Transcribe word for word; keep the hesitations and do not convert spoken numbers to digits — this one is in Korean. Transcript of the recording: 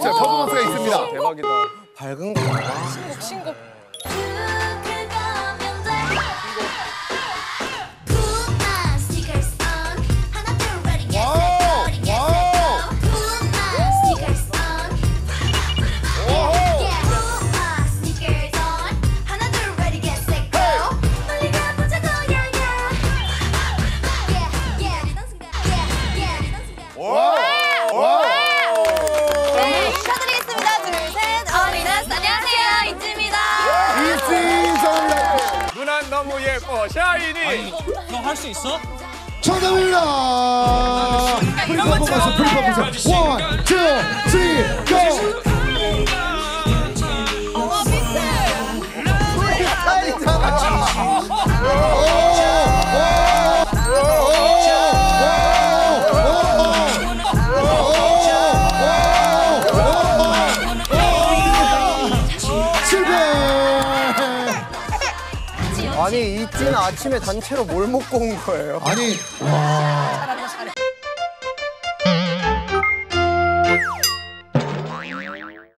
그렇죠. 퍼포먼스가 있습니다. 대박이다. 밝은 거. 신곡 신곡. 너무 예뻐, 샤이니. 너 할 수 있어? 정답입니다. 프리 퍼포먼스, 프리 퍼포먼스. 원, 투, 쓰리, 고! 어, 비슷해. 아니 이 찐 아침에 단체로 뭘 먹고 온 거예요? 아니 와.